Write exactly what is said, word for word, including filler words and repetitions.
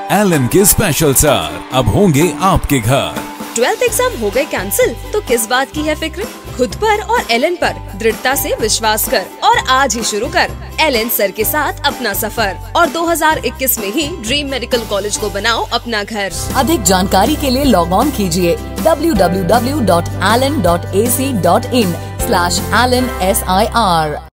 Elon के special sir अब होंगे आपके घर। ट्वेल्थ एग्जाम हो गए कैंसिल तो किस बात की है फिक्र? खुद पर और एलन पर दृढ़ता से विश्वास कर और आज ही शुरू कर एलन सर के साथ अपना सफर और दो हज़ार इक्कीस में ही ड्रीम मेडिकल कॉलेज को बनाओ अपना घर। अधिक जानकारी के लिए लॉग ऑन कीजिए W W W dot Allen dot A C dot in slash Allen S I are.